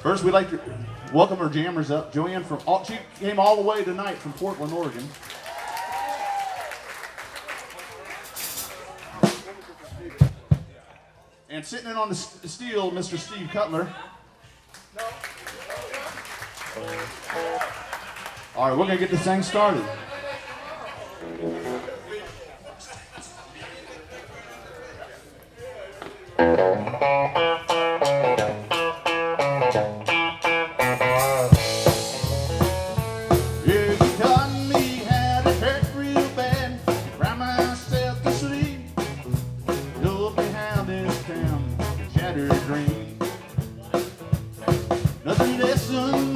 First, we'd like to welcome our jammers up. JoAnne she came all the way tonight from Portland, Oregon. And sitting in on the steel, Mr. Steve Cutler. All right, we're gonna get this thing started. Nothing less than